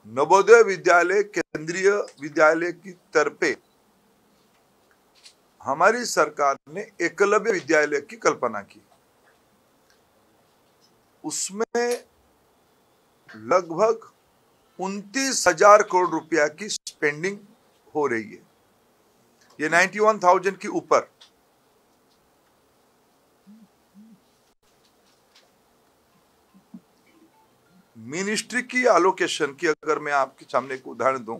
नवोदय विद्यालय केंद्रीय विद्यालय की तरफे हमारी सरकार ने एकलव्य विद्यालय की कल्पना की। उसमें लगभग 29,000 करोड़ रुपया की स्पेंडिंग हो रही है। ये 91,000 के ऊपर। मिनिस्ट्री की एलोकेशन की अगर मैं आपके सामने एक उदाहरण दूं,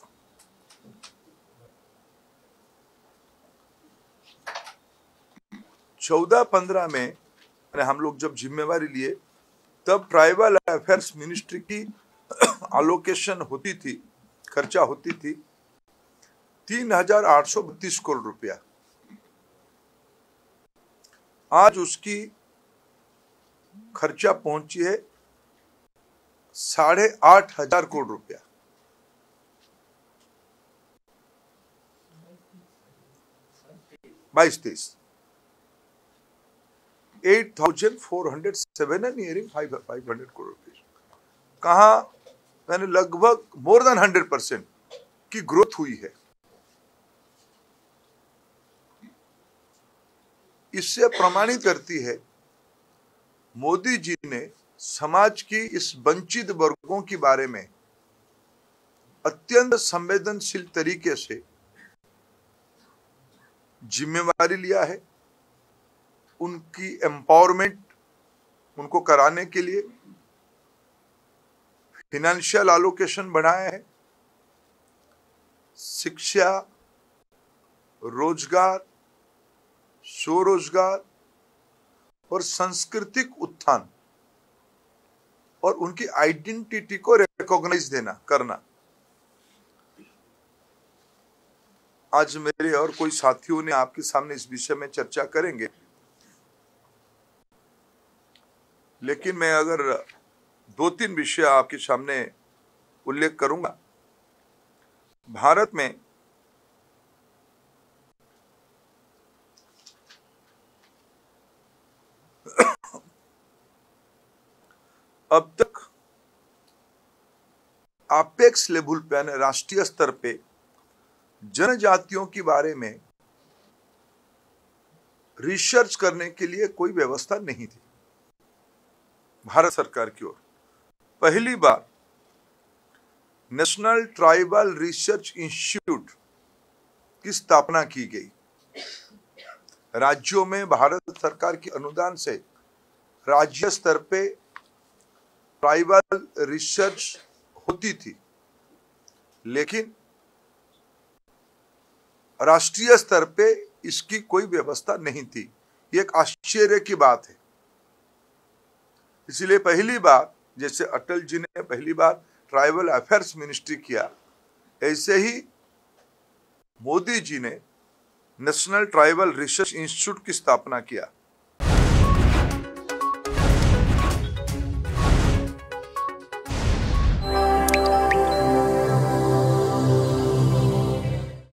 चौदह 15 में हम लोग जब जिम्मेवारी लिए तब ट्राइबल अफेयर्स मिनिस्ट्री की एलोकेशन होती थी, खर्चा होती थी 3,832 करोड़ रुपया। आज उसकी खर्चा पहुंची है 8,500 करोड़ रुपया। बाईस 8,407 and nearing 500 करोड़ रुपये। कहा मैंने लगभग मोर देन 100% की ग्रोथ हुई है। इससे प्रमाणित करती है मोदी जी ने समाज की इस वंचित वर्गों के बारे में अत्यंत संवेदनशील तरीके से जिम्मेवारी लिया है। उनकी एम्पावरमेंट उनको कराने के लिए फाइनेंशियल एलोकेशन बढ़ाया है। शिक्षा, रोजगार, स्वरोजगार और सांस्कृतिक उत्थान और उनकी आइडेंटिटी को रिकॉग्नाइज करना। आज मेरे और कोई साथियों ने आपके सामने इस विषय में चर्चा करेंगे, लेकिन मैं अगर 2-3 विषय आपके सामने उल्लेख करूंगा। भारत में अब तक अपेक्स लेवल पे यानी राष्ट्रीय स्तर पे जनजातियों के बारे में रिसर्च करने के लिए कोई व्यवस्था नहीं थी। भारत सरकार की ओर पहली बार नेशनल ट्राइबल रिसर्च इंस्टीट्यूट की स्थापना की गई। राज्यों में भारत सरकार के अनुदान से राज्य स्तर पे ट्राइबल रिसर्च होती थी, लेकिन राष्ट्रीय स्तर पे इसकी कोई व्यवस्था नहीं थी। ये एक आश्चर्य की बात है। इसलिए पहली बार, जैसे अटल जी ने पहली बार ट्राइबल अफेयर्स मिनिस्ट्री किया, ऐसे ही मोदी जी ने नेशनल ट्राइबल रिसर्च इंस्टीट्यूट की स्थापना किया।